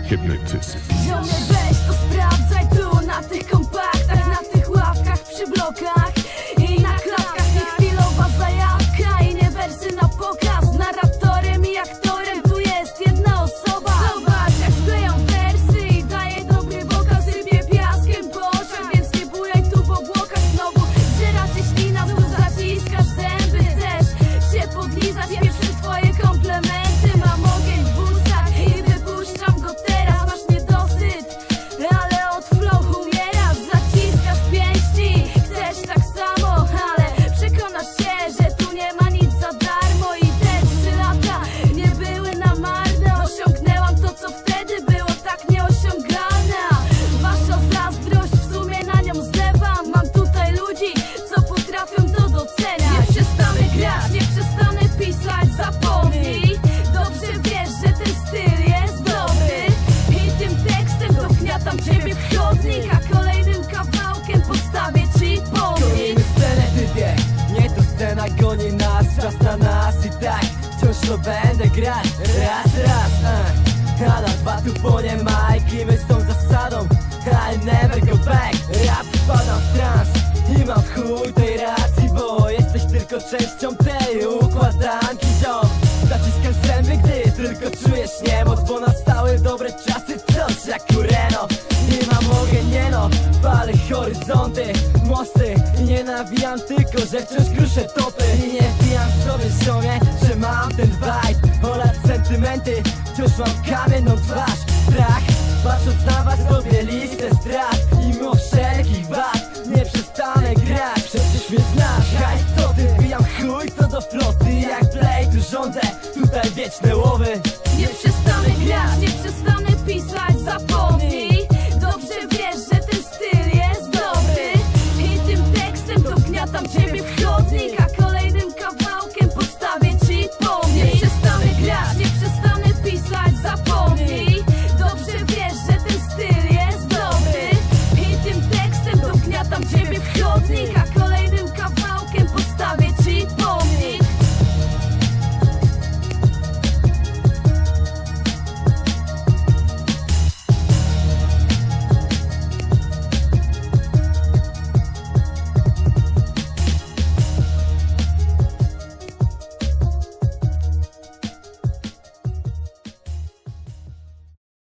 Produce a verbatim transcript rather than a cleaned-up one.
Hypnotist. Ziomie, weź to sprawdzaj tu na tych kompaktach, na tych ławkach przy blokach i na klatkach. Nie chwilowa zajawka i nie wersy na pokaz. Narratorem i aktorem tu jest jedna osoba. Zobacz jak skleją wersy i daje dobry wokal. Sypie piaskiem po oczach, więc nie bujaj tu w obłokach. Znowu zżera cię ślina, znów zaciskasz zęby. Chcesz się podlizać, pierwsze twoje komplementy. Mam ogień w ustach i wypuszczam go teraz. Masz niedosyt, ale od flow umierasz. Zaciskasz pięści, chcesz tak samo, ale przekonasz się, że tu nie ma nic za darmo. I te trzy lata nie były na marne. Osiągnęłam to, co wtedy było tak nieosiągalne. Wasza zazdrość w sumie na nią zlewam. Mam tutaj ludzi, co potrafią to doceniać. Nie przestanę grać, nie przestanę pisać, zapomnij. Dobrze wiesz, że ten styl jest dobry i tym tekstem dogniatam ciebie w chodnik, a kolejnym kawałkiem postawię ci pomnik. Gonimy scenę, typie, nie to scena goni nas. Czas na nas i tak wciąż to będę grać. Raz, raz, uh. a na dwa tu płonie Mike i my z tą zasadą I'll never go back. Rap wpadam w trans i mam chuj tej racji, bo jesteś tylko częścią tej układanki, ziom. Zaciskam zęby, gdy tylko czujesz niemoc, bo nastały dobre czasy, coś jak Kureno. Nie mam ogień, nie no, palę horyzonty, mosty i nie nawijam tylko, że wciąż kruszę topy. I nie wbijam sobie, ziomie, że mam ten vibe. Oraz sentymenty, wciąż mam kamienną twarz. Strach, patrząc na was sobie listę strat i mimo wszelkich wad nie przestanę grać, przecież mnie znasz. Hajs co ty, wbijam chuj co do floty, jak play tu rządzę, tutaj wieczne łowy.